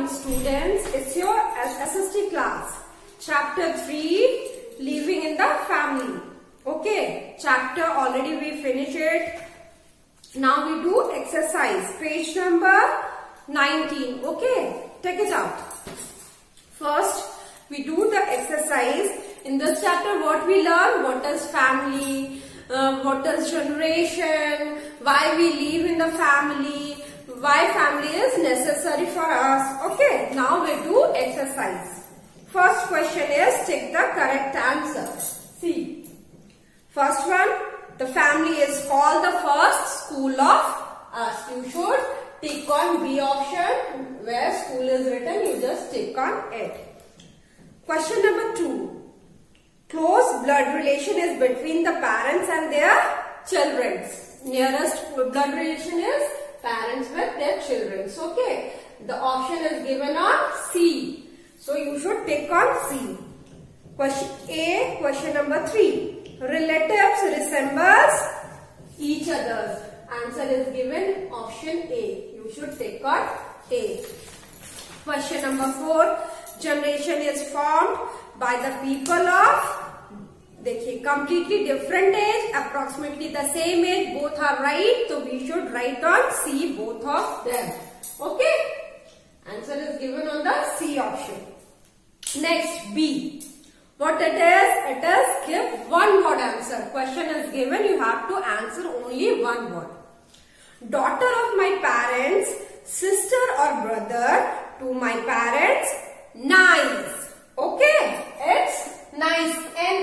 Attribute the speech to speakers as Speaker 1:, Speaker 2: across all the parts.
Speaker 1: morning, students. It's your SST class. Chapter 3, Living in the Family. Okay, chapter already we finished it. Now we do exercise. Page number 19. Okay, take it out. First, we do the exercise. In this chapter, what we learn? What is family? What is generation? Why we live in the family? Why family is necessary for us? Okay, now we do exercise. First question is, take the correct answer. See, first one, the family is called the first school of us. You should tick on B option. Where school is written, you just tick on it. Question number 2. Close blood relation is between the parents and their children. Nearest blood relation is parents with their children. Okay. The option is given on C. So you should tick on C. Question A. Question number 3. Relatives resembles each other. Answer is given option A. You should tick on A. Question number 4. Generation is formed by the people of completely different age, approximately the same age, both are right. So we should write on C, both of them. Okay. Answer is given on the C option. Next, B. What it is? It is give one word answer. Question is given, you have to answer only one word. Daughter of my parents, sister or brother to my parents, nice. Okay, it's nice.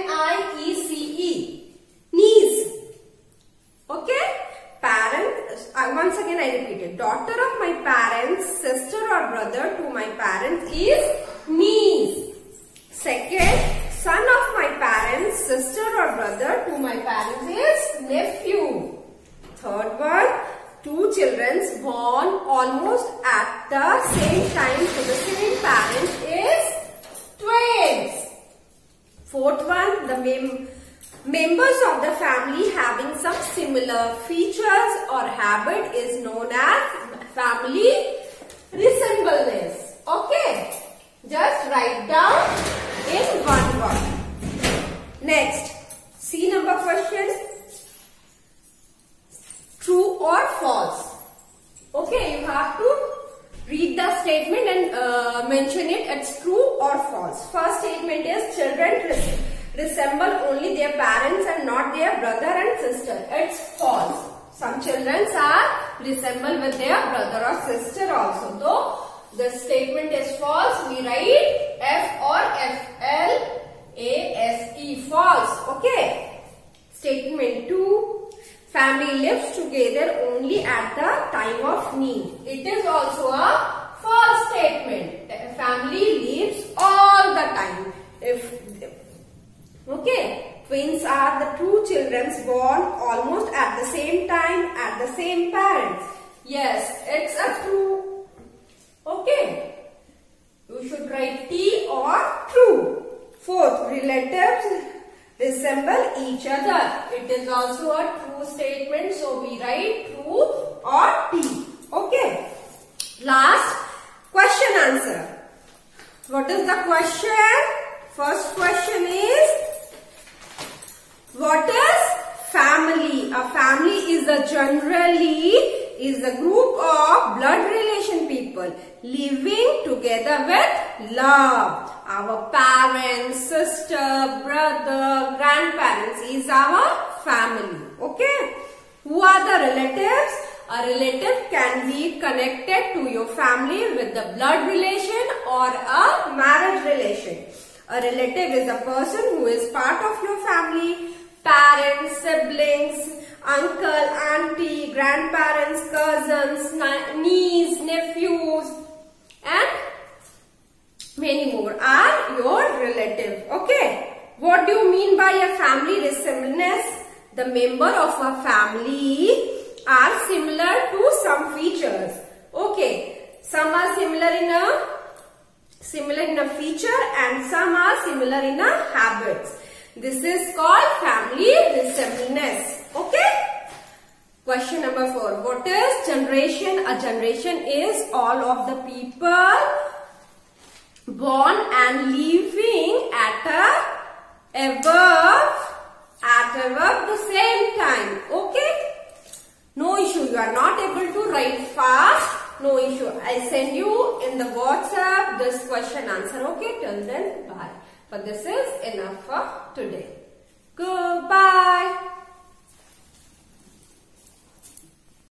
Speaker 1: N-I-E-C-E. Niece. Okay. Once again I repeat it. Daughter of my parents, sister or brother to my parents is niece. Second, son of my parents, sister or brother to my parents is nephew. Third one, two children born almost at the same time to the same parents is twins. Fourth one, the members of the family having some similar features or habit is known as family resemblance. Okay, just write down in one word. Next, C number question. True or false? Okay, you have to read the statement and mention it. It's true or false. First statement is children resemble only their parents and not their brother and sister. It's false. Some children are resemble with their brother or sister also. Though the statement is false, we write F or F-L-A-S-E. False. Okay. Statement 2. Family lives together only at the time of need. It is also a false statement. Family lives all the time. Twins are the two children born almost at the same time at the same parents. Yes, it's a true. Okay. You should write T or true. Fourth, relatives resemble each other. It is also a true statement. So we write true or T. Okay. Last, question answer. What is the question? First question is, what is family? A family is a group of blood relation people living together with love. Our parents, sister, brother, grandparents is our family. Okay. Who are the relatives? A relative can be connected to your family with the blood relation or a marriage relation. A relative is a person who is part of your family. Parents, siblings, uncle, auntie, grandparents, cousins, niece, nephews and many more are your relative. Okay. What do you mean by a family resemblance? The member of a family are similar to some features. Okay. Some are similar in a feature and some are similar in a habits. This is called family resemblance. Okay. Question number 4. What is generation? A generation is all of the people born and living at above the same time. Okay? No issue. You are not able to write fast. No issue. I send you in the WhatsApp this question answer. Okay? Till then, bye. But this is enough for today. Goodbye.